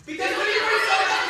Because when you write so much,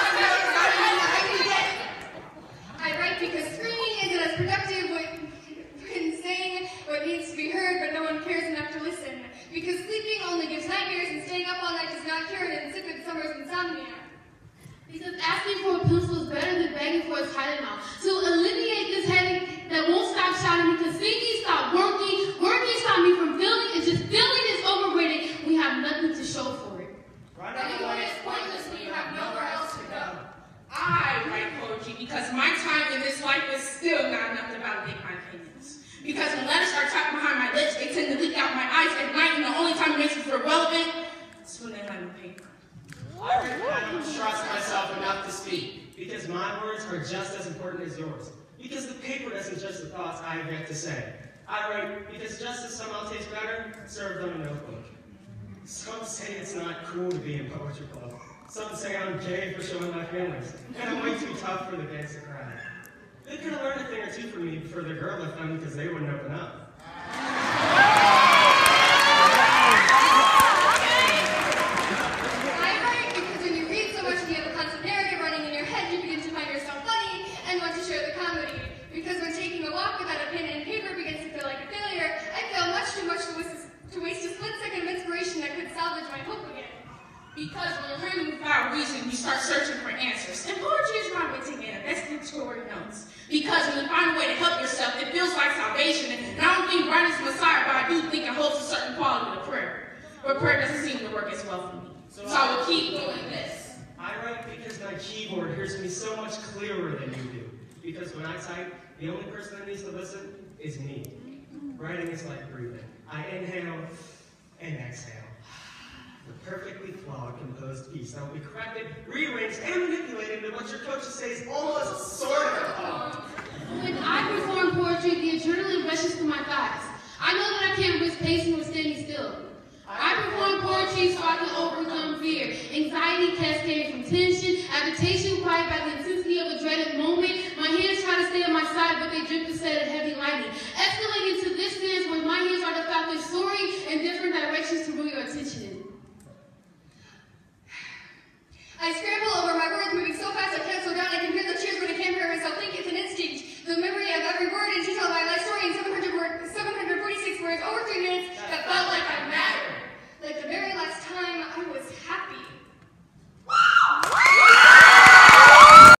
I write because screaming isn't as productive when saying what needs to be heard, but no one cares enough to listen. Because sleeping only gives nightmares, and staying up all night does not cure an insipid summer's insomnia. Because asking for a pencil is better than begging for a Tylenol. To alleviate this headache that won't stop shouting, because thinking stopped working, working stopped me from feeling, and just feeling is overrated. We have nothing to show for it. Anyone is pointless when you have nowhere else to go. I write poetry because my time in this life is still not enough to validate my opinions. Because when letters are trapped behind my lips, they tend to leak out my eyes at night, and the only time it makes me feel relevant is when they lie on paper. I don't trust myself enough to speak, because my words are just as important as yours. Because the paper doesn't judge the thoughts I have yet to say. I write because just as some else tastes better, serve them a notebook. Some say it's not cool to be in poetry club. Some say I'm gay for showing my feelings, and I'm way too tough for the kids to cry. They could have learned a thing or two from me before the girl left them because they wouldn't open up. Because when you're reading without reason, you start searching for answers. And poetry is my way to get a best story notes. Because when you find a way to help yourself, it feels like salvation. And I don't think writing's Messiah, but I do think it holds a certain quality to prayer. But prayer doesn't seem to work as well for me. So I will keep doing this. I write because my keyboard hears me so much clearer than you do. Because when I type, the only person that needs to listen is me. Writing is like breathing. I inhale and exhale. The perfectly flawed, composed piece that will be corrected, rearranged, and manipulated into what your coaches say is almost sort of a poem. When I perform poetry, the adrenaline rushes through my thighs. I know that I can't risk pacing or standing still. I perform poetry so I can overcome fear. Anxiety cascades from tension, agitation quiet by the intensity of a dreaded moment. My hands try to stay on my side, but they drip instead of heavy lightning, escalating to